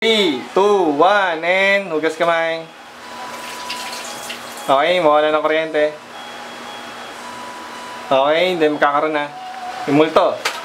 3, 2, 1, and hugas kamay. Okay, mawala ng kuryente. Okay, then magkakaroon na. Yung multo.